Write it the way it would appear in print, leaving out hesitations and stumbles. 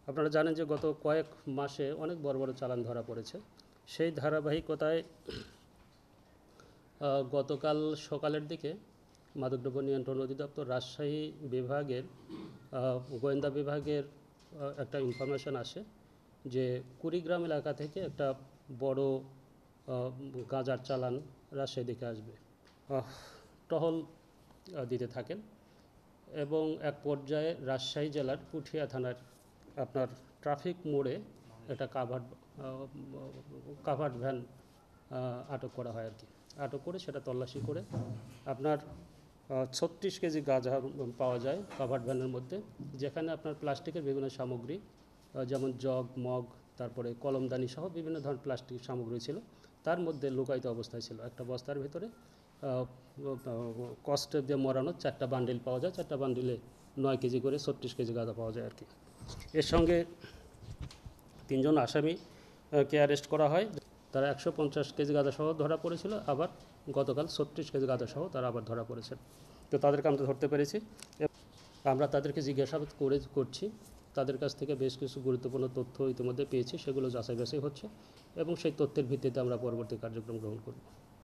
আপনারা জানেন যে গত কয়েক মাসে অনেক বড় বড় চালান ধরা পড়েছে। সেই ধারাবাহিকতায় গতকাল সকালের দিকে মাদকদ্রব্য নিয়ন্ত্রণ অধিদপ্তর রাজশাহী বিভাগের গোয়েন্দা বিভাগের একটা ইনফরমেশন আসে যে কুড়িগ্রাম এলাকা থেকে একটা বড় গাঁজার চালান রাজশাহী দিকে আসবে। টহল দিতে থাকেন এবং এক পর্যায়ে রাজশাহী জেলার পুঠিয়া থানার আপনার ট্রাফিক মোড়ে একটা কাভার্ড ভ্যান আটক করা হয় আর কি। আটক করে সেটা তল্লাশি করে আপনার 36 কেজি গাঁজা পাওয়া যায় কাভার্ড ভ্যানের মধ্যে, যেখানে আপনার প্লাস্টিকের বিভিন্ন সামগ্রী যেমন জগ, মগ, তারপরে কলমদানি সহ বিভিন্ন ধরনের প্লাস্টিক সামগ্রী ছিল। তার মধ্যে লুকায়িত অবস্থায় ছিল একটা বস্তার ভিতরে কস্টেপ দিয়ে মরানো 4টা বান্ডিল পাওয়া যায়। 4টা বান্ডিলে 9 কেজি করে 36 কেজি গাঁজা পাওয়া যায় আর কি। এর সঙ্গে 3 জন আসামিকে অ্যারেস্ট করা হয়। তারা 150 কেজি গাঁজা সহ ধরা পড়েছিল, আবার গতকাল 36 কেজি গাঁজা সহ তারা আবার ধরা পড়েছে। তো তাদেরকে আমরা ধরতে পেরেছি। আমরা তাদেরকে জিজ্ঞাসাবাদ করছি। তাদের কাছ থেকে বেশ কিছু গুরুত্বপূর্ণ তথ্য ইতিমধ্যে পেয়েছি, সেগুলো যাচাই বাছাই হচ্ছে এবং সেই তথ্যের ভিত্তিতে আমরা পরবর্তী কার্যক্রম গ্রহণ করব।